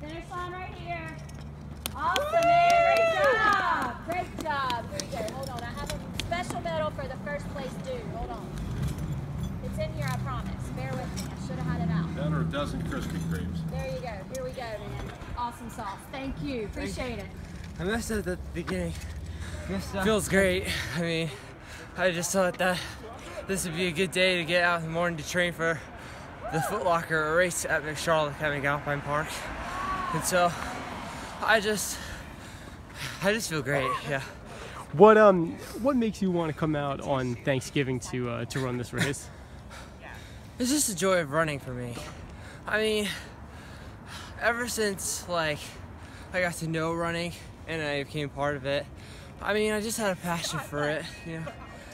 Finish line right here. Awesome, man. Great job. Great job. Here we go. Hold on. I have a special medal for the first place dude. Hold on. It's in here, I promise. Bear with me. I should have had it out. That or a dozen Krispy Kremes. There you go. Here we go, man. Awesome sauce. Thank you. Appreciate it. I messed up at the beginning. Feels great. I mean, I just thought that this would be a good day to get out in the morning to train for the Foot Locker race at Charlotte coming Alpine Park. And so I just feel great. Yeah. What makes you want to come out on Thanksgiving to run this race? It's just the joy of running for me. I mean, ever since like I got to know running and I became part of it, I mean, I just had a passion for it, you know.